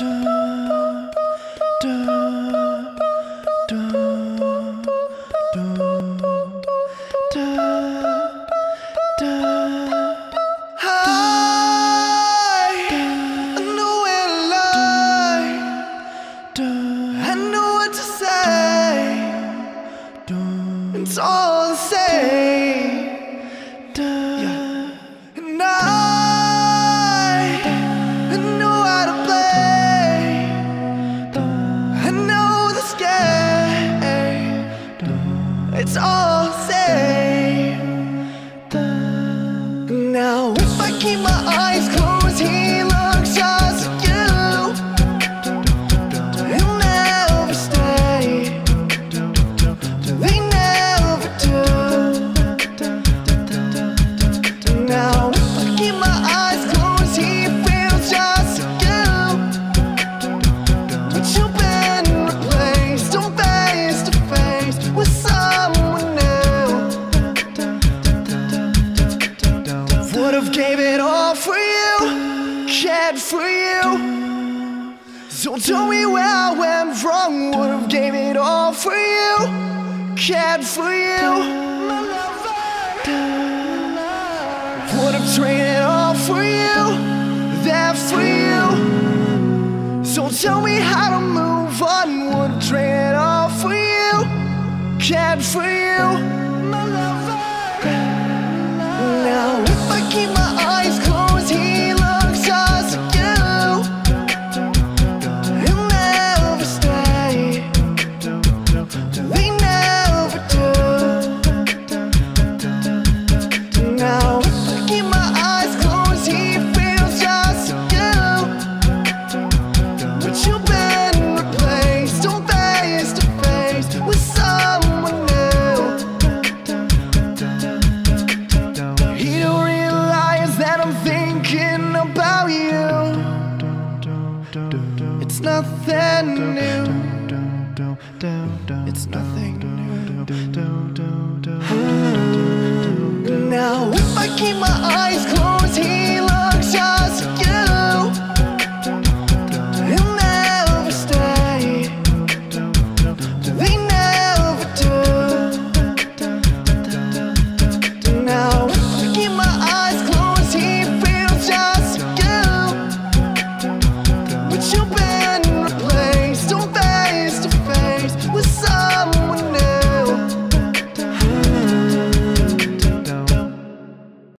It's all the same. Yeah. And I know how to play. I know this game. It's all the same. Now if I keep my eyes closed, he looks just like you. He'll never stay. They never do. Now if I keep my eyes closed, he feels just like you. But you've been replaced on face to face with someone new. Would've gave it all for you, cared for you. So tell me where I went wrong. Would've gave it all for you, cared for you. Would've traded all for you, there for you. So tell me how to move on. Would've traded all for you, cared for you. Now if I keep my eyes closed, he looks just like you. He'll never stay. They never do. Now if I keep my eyes closed, he feels just like you. But you've been replaced on face to face with someone new. He don't realize that I'm thinking about you. It's nothing new. It's nothing new. Now if I keep my eyes closed, he